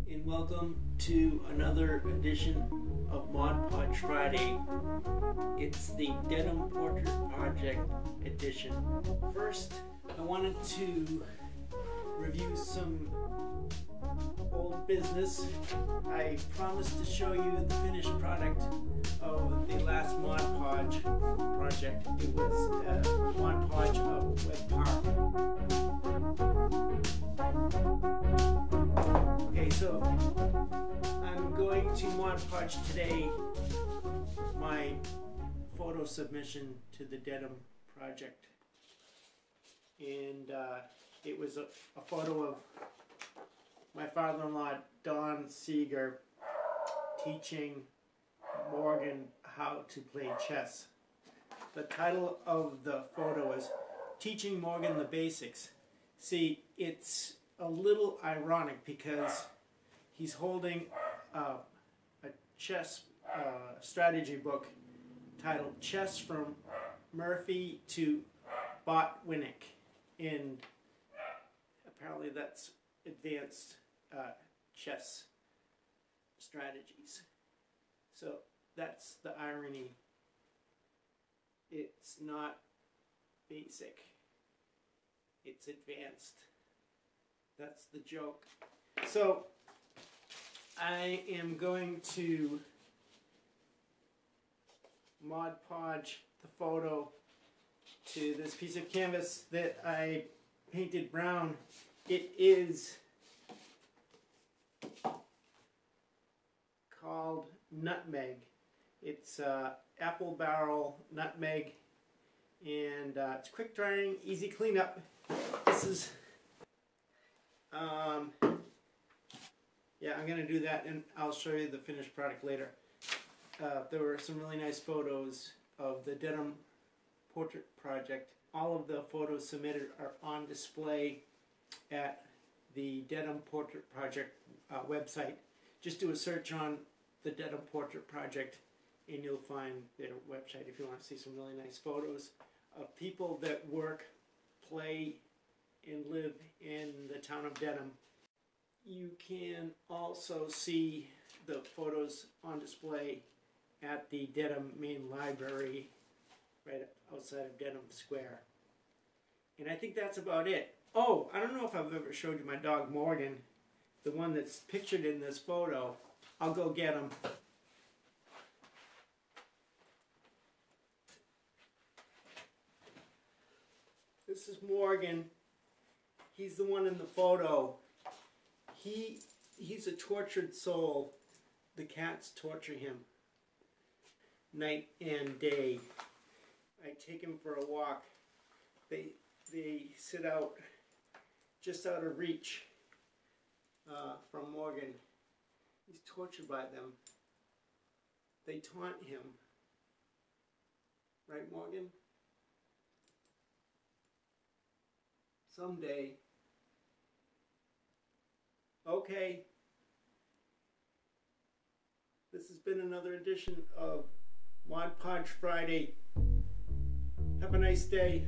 and welcome to another edition of Podge Friday. It's the Dedham Portrait Project edition. First, I wanted to review some old business. I promised to show you the finished product of the last Podge project. It was a Podge of Web Park. Okay, so I'm going to Podge today my photo submission to the Dedham project, and it was a photo of my father-in-law Don Seeger teaching Morgan how to play chess. The title of the photo is Teaching Morgan the Basics. See, it's a little ironic because he's holding a chess strategy book titled Chess from Murphy to Botwinick, and apparently that's advanced chess strategies. So that's the irony. It's not basic, it's advanced. That's the joke. So I am going to Mod Podge the photo to this piece of canvas that I painted brown. It is called Nutmeg. It's apple barrel nutmeg, and it's quick drying, easy cleanup. This is yeah, I'm going to do that, and I'll show you the finished product later. There were some really nice photos of the Dedham Portrait Project. All of the photos submitted are on display at the Dedham Portrait Project website. Just do a search on the Dedham Portrait Project and you'll find their website if you want to see some really nice photos of people that work, play, and live in the town of Dedham. You can also see the photos on display at the Dedham Main Library right outside of Dedham Square. And I think that's about it. Oh, I don't know if I've ever showed you my dog Morgan, the one that's pictured in this photo. I'll go get him. This is Morgan. He's the one in the photo. He's a tortured soul. The cats torture him night and day. I take him for a walk. They sit out just out of reach from Morgan. He's tortured by them. They taunt him. Right, Morgan? Someday. Okay. This has been another edition of Podge Friday. Have a nice day.